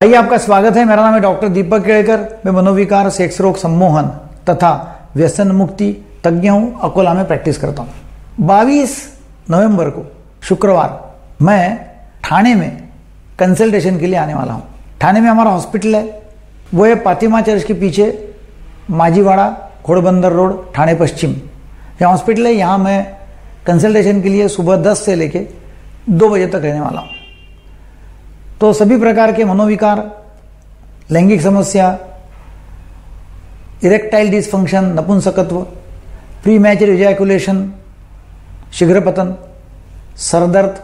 आइए, आपका स्वागत है। मेरा नाम है डॉक्टर दीपक केड़कर। मैं मनोविकार, सेक्स रोग, सम्मोहन तथा व्यसन मुक्ति तज्ञ हूं। अकोला में प्रैक्टिस करता हूं। 22 नवंबर को शुक्रवार मैं ठाणे में कंसल्टेशन के लिए आने वाला हूं। ठाणे में हमारा हॉस्पिटल है, वो है फातिमा चर्च के पीछे, माजीवाड़ा, घोड़बंदर रोड, ठाणे पश्चिम। यहाँ हॉस्पिटल है। यहाँ मैं कंसल्टेशन के लिए सुबह 10 से लेके 2 बजे तक रहने वाला हूँ। तो सभी प्रकार के मनोविकार, लैंगिक समस्या, इरेक्टाइल डिसफंक्शन, नपुंसकत्व, प्री मैच्योर इजैकुलेशन, शीघ्र पतन, सरदर्द,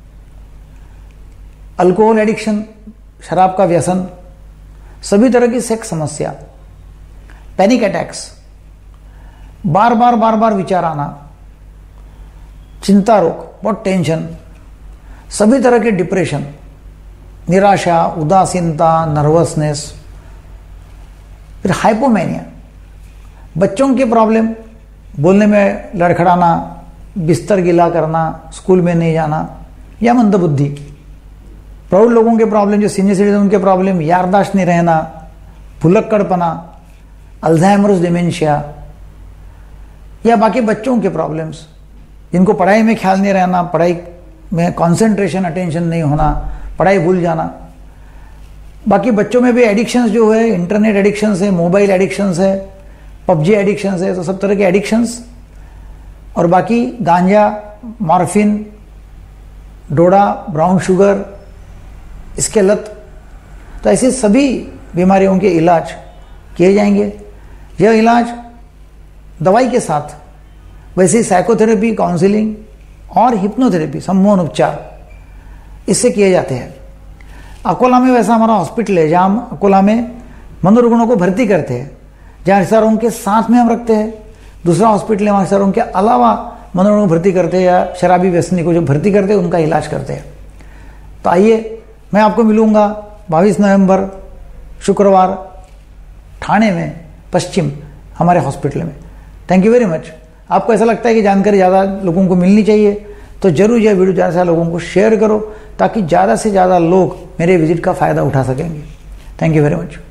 अल्कोहल एडिक्शन, शराब का व्यसन, सभी तरह की सेक्स समस्या, पैनिक अटैक्स, बार बार विचार आना, चिंता रोग, बहुत टेंशन, सभी तरह के डिप्रेशन, निराशा, उदासीनता, नर्वसनेस, फिर हाइपोमेनिया, बच्चों के प्रॉब्लम, बोलने में लड़खड़ाना, बिस्तर गीला करना, स्कूल में नहीं जाना या मंदबुद्धि, प्रौढ़ लोगों के प्रॉब्लम, जो सीनियर सिटीजन उनके प्रॉब्लम, याददाश्त नहीं रहना, भुलक्कड़पना, अल्जाइमर्स डिमेंशिया, या बाकी बच्चों के प्रॉब्लम्स, जिनको पढ़ाई में ख्याल नहीं रहना, पढ़ाई में कंसंट्रेशन, अटेंशन नहीं होना, पढ़ाई भूल जाना। बाकी बच्चों में भी एडिक्शंस जो है, इंटरनेट एडिक्शंस है, मोबाइल एडिक्शंस है, पबजी एडिक्शंस है, तो सब तरह के एडिक्शंस, और बाकी गांजा, मॉर्फिन, डोडा, ब्राउन शुगर, इसके लत, तो ऐसी सभी बीमारियों के इलाज किए जाएंगे। यह इलाज दवाई के साथ, वैसे साइकोथेरेपी, काउंसलिंग और हिप्नोथेरेपी, सम्मोहन उपचार, इससे किए जाते हैं। अकोला में वैसा हमारा हॉस्पिटल है, जहाँ हम अकोला में मनोरुग्णों को भर्ती करते हैं, जहाँ हिस्सारों के साथ में हम रखते हैं। दूसरा हॉस्पिटल है, वहाँ हिस्सारों के अलावा मनोरुग्णों को भर्ती करते हैं, या शराबी व्यसनी को जो भर्ती करते हैं उनका इलाज करते हैं। तो आइए, मैं आपको मिलूंगा 22 नवंबर शुक्रवार ठाणे में पश्चिम हमारे हॉस्पिटल में। Thank you very much. आपको ऐसा लगता है कि जानकारी ज़्यादा लोगों को मिलनी चाहिए, तो जरूर यह वीडियो ज़्यादा से ज़्यादा लोगों को शेयर करो, ताकि ज़्यादा से ज़्यादा लोग मेरे विजिट का फ़ायदा उठा सकेंगे। Thank you very much.